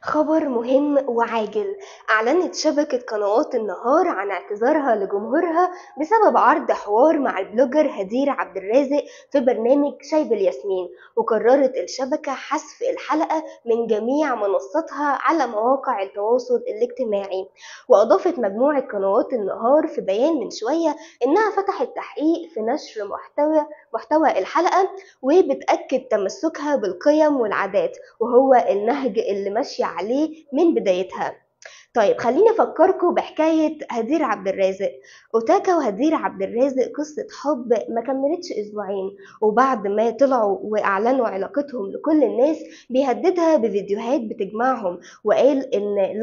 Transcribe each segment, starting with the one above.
خبر مهم وعاجل. أعلنت شبكة قنوات النهار عن اعتذارها لجمهورها بسبب عرض حوار مع البلوجر هدير عبد الرازق في برنامج شاي بالياسمين. وقررت الشبكة حذف الحلقة من جميع منصاتها على مواقع التواصل الاجتماعي. وأضافت مجموعة قنوات النهار في بيان من شوية إنها فتحت تحقيق في نشر محتوى الحلقة، وبتأكد تمسكها بالقيم والعادات وهو النهج اللي ماشية عليه من بدايتها. طيب خليني أفكركم بحكاية هدير عبد الرازق. أوتاكا وهدير عبد الرازق قصة حب ما كملتش أسبوعين، وبعد ما طلعوا وأعلنوا علاقتهم لكل الناس بيهددها بفيديوهات بتجمعهم، وقال إن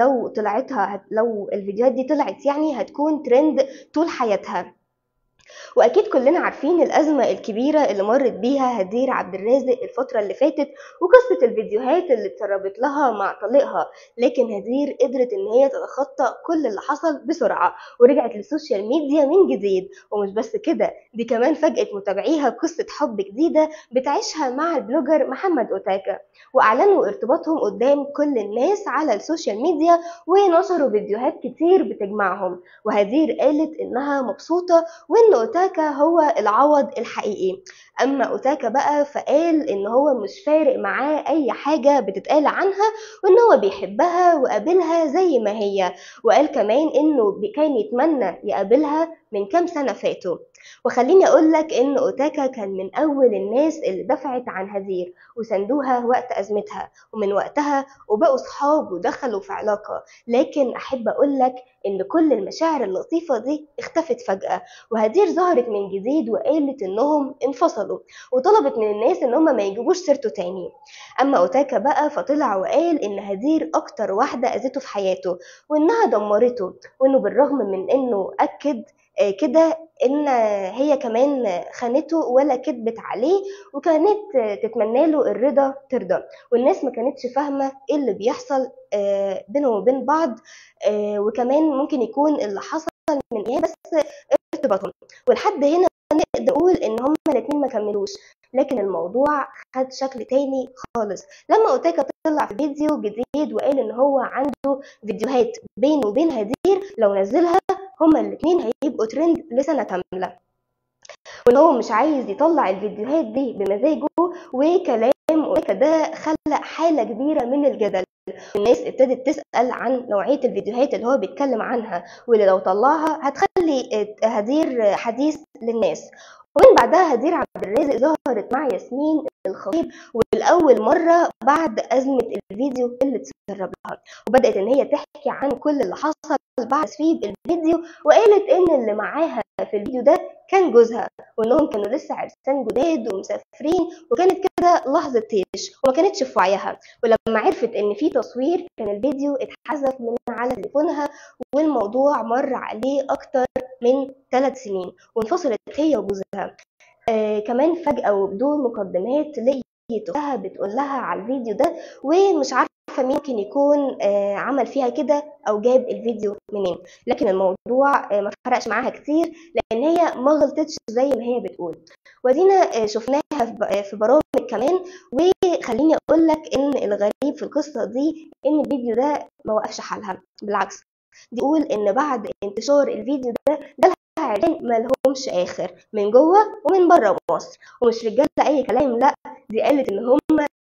لو الفيديوهات دي طلعت يعني هتكون ترند طول حياتها. واكيد كلنا عارفين الازمه الكبيره اللي مرت بيها هدير عبد الرازق الفتره اللي فاتت، وقصه الفيديوهات اللي اتسربت لها مع طليقها. لكن هدير قدرت ان هي تتخطى كل اللي حصل بسرعه، ورجعت للسوشيال ميديا من جديد. ومش بس كده، دي كمان فاجأت متابعيها بقصه حب جديده بتعيشها مع البلوجر محمد اوتاكا. واعلنوا ارتباطهم قدام كل الناس على السوشيال ميديا، ونشروا فيديوهات كتير بتجمعهم. وهدير قالت انها مبسوطه وإن أوتاكا هو العوض الحقيقي. أما أوتاكا بقى فقال إن هو مش فارق معاه أي حاجة بتتقال عنها، وإن هو بيحبها وقابلها زي ما هي. وقال كمان إنه كان يتمنى يقابلها من كام سنة فاتوا. وخليني أقولك إن أوتاكا كان من أول الناس اللي دفعت عن هدير وسندوها وقت أزمتها، ومن وقتها وبقوا صحاب ودخلوا في علاقة. لكن أحب أقولك إن كل المشاعر اللطيفة دي اختفت فجأة، وهدير ظهرت من جديد وقالت انهم انفصلوا، وطلبت من الناس ان هم ما يجيبوش سيرته تاني. اما اوتاكا بقى فطلع وقال ان هدير اكتر واحدة اذته في حياته، وانها دمرته، وانه بالرغم من انه اكد كده ان هي كمان خانته ولا كدبت عليه، وكانت تتمنى له الرضا ترضى. والناس ما كانتش فاهمة ايه اللي بيحصل بينهم وبين بعض. وكمان ممكن يكون اللي حصل من ايه بس ارتباطهم. ولحد هنا نقدر نقول ان هما الاتنين ما كملوش. لكن الموضوع خد شكل تاني خالص لما اوتاكا طلع في فيديو جديد وقال ان هو عنده فيديوهات بينه وبين هدير لو نزلها هما الاتنين هيبقوا ترند لسنة كاملة، وان هو مش عايز يطلع الفيديوهات دي بمزاجه. وكلام اوتاكا ده خلق حالة كبيرة من الجدل. الناس ابتدت تسأل عن نوعية الفيديوهات اللي هو بيتكلم عنها، واللي لو طلعها هتخلي هدير حديث للناس. ومن بعدها هدير عبد الرازق ظهرت مع ياسمين الخطيب، والأول مرة بعد أزمة الفيديو اللي اتسرب لها، وبدأت إن هي تحكي عن كل اللي حصل بعد تسريب الفيديو. وقالت إن اللي معاها في الفيديو ده كان جوزها، وإنهم كانوا لسه عرسان جداد ومسافرين، وكانت كده لحظة طيش وما كانتش في وعيها. ولما عرفت ان في تصوير كان الفيديو اتحذف من على تليفونها، والموضوع مر عليه اكتر من 3 سنين، وانفصلت هي وجوزها. كمان فجأة وبدون مقدمات لقيت اختها بتقول لها على الفيديو ده، ومش عارفة مين ممكن يكون عمل فيها كده او جاب الفيديو منين. لكن الموضوع ما فرقش معاها كتير، لان هي ما غلطتش زي ما هي بتقول. ودينا شفناها في برامج كمان. وخليني اقول لك ان الغريب في القصه دي ان الفيديو ده ما وقفش حالها، بالعكس دي تقول ان بعد انتشار الفيديو ده جالها عيلين ما لهمش اخر من جوه ومن بره مصر، ومش رجاله اي كلام، لا دي قالت ان هم